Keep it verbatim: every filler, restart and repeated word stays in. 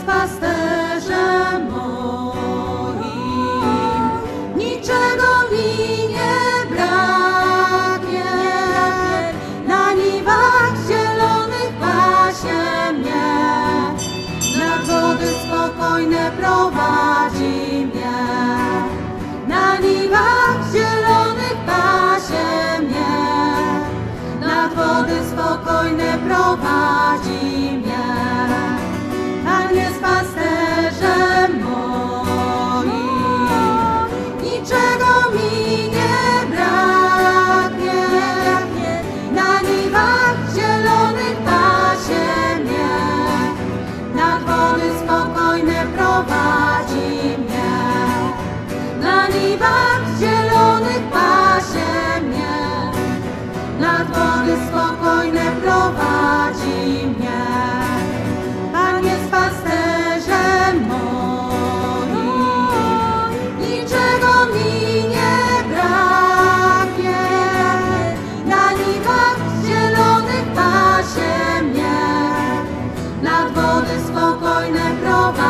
jest pasterzem moim, niczego mi nie braknie. Na niwach zielonych pasie mnie, nad wody spokojne prowadzi mnie. Na niwach zielonych pasie mnie, nad wody spokojne prowadzi mnie. Pan jest pasterzem moim, niczego mi nie braknie. Na niwach zielonych pasie mnie, nad wody spokojne prowadzi mnie. Na niwach zielonych pasie mnie, nad wody spokojne prowadzi mnie. Pan jest pasterzem moim, niczego mi nie braknie. Na niwach zielonych pasie mnie, nad wody spokojne prowadzi mnie.